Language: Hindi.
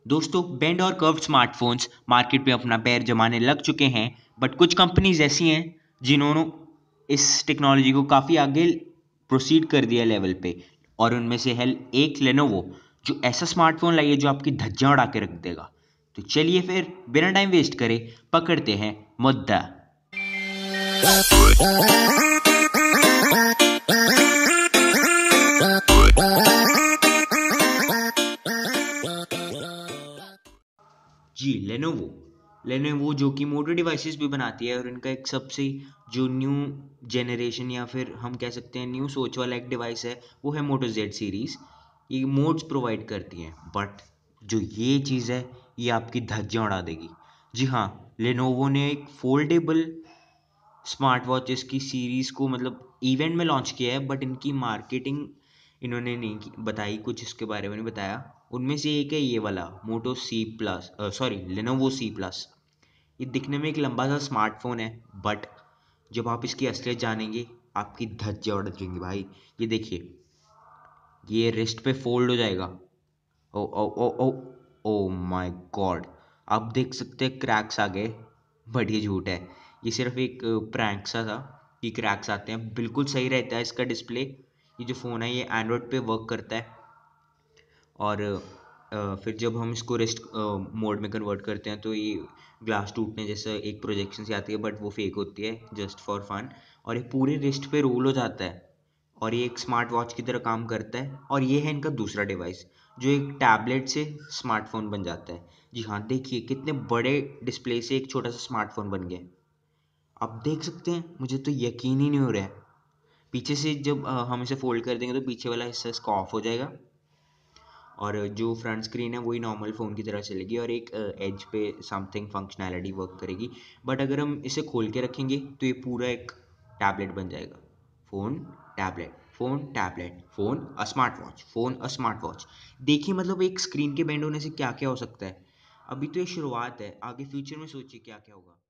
दोस्तों, बेंड और कर्व्ड स्मार्टफोन्स मार्केट में अपना पैर जमाने लग चुके हैं, बट कुछ कंपनीज ऐसी हैं जिन्होंने इस टेक्नोलॉजी को काफ़ी आगे प्रोसीड कर दिया लेवल पे। और उनमें से है एक लेनोवो, जो ऐसा स्मार्टफोन लाई है जो आपकी धज्जियां उड़ा के रख देगा। तो चलिए फिर बिना टाइम वेस्ट करे पकड़ते हैं मुद्दा। जी, लेनोवो जो कि मोटर डिवाइसेस भी बनाती है, और इनका एक सबसे जो न्यू जनरेशन या फिर हम कह सकते हैं न्यू सोच वाला एक डिवाइस है, वो है मोटो जेड सीरीज़। ये मोड्स प्रोवाइड करती हैं, बट जो ये चीज़ है ये आपकी धज्जियां उड़ा देगी। जी हाँ, लेनोवो ने एक फोल्डेबल स्मार्ट वॉचेस की सीरीज़ को मतलब इवेंट में लॉन्च किया है, बट इनकी मार्केटिंग इन्होंने नहीं बताई, कुछ इसके बारे में नहीं बताया। उनमें से एक है ये वाला Moto C plus, sorry Lenovo C plus. ये दिखने में एक लंबा सा स्मार्टफोन है, बट जब आप इसकी असलियत जानेंगे आपकी धज्जियां उड़ जाएंगी भाई। ये देखिए, ये रिस्ट पे फोल्ड हो जाएगा। ओ ओ ओ ओ ओ माय गॉड, आप देख सकते हैं क्रैक्स आ गए, बट ये झूठ है। ये सिर्फ एक प्रैंक सा था कि क्रैक्स आते हैं, बिल्कुल सही रहता है इसका डिस्प्ले। ये जो फ़ोन है ये एंड्रॉयड पे वर्क करता है, और फिर जब हम इसको रेस्ट मोड में कन्वर्ट करते हैं तो ये ग्लास टूटने जैसा एक प्रोजेक्शन से आती है, बट वो फेक होती है जस्ट फॉर फन। और ये पूरे रिस्ट पे रोल हो जाता है, और ये एक स्मार्ट वॉच की तरह काम करता है। और ये है इनका दूसरा डिवाइस, जो एक टैबलेट से स्मार्टफोन बन जाता है। जी हाँ, देखिए कितने बड़े डिस्प्ले से एक छोटा सा स्मार्टफोन बन गया। आप देख सकते हैं, मुझे तो यकीन ही नहीं हो रहा है। पीछे से जब हम इसे फोल्ड कर देंगे तो पीछे वाला हिस्सा इसका ऑफ हो जाएगा, और जो फ्रंट स्क्रीन है वही नॉर्मल फ़ोन की तरह चलेगी, और एक एज पे समथिंग फंक्शनैलिटी वर्क करेगी। बट अगर हम इसे खोल के रखेंगे तो ये पूरा एक टैबलेट बन जाएगा। Phone, tablet, phone, tablet, phone, a smart watch, phone, a smart watch. देखिए मतलब एक स्क्रीन के बेंड होने से क्या क्या हो सकता है। अभी तो ये शुरुआत है, आगे फ्यूचर में सोचिए क्या क्या होगा।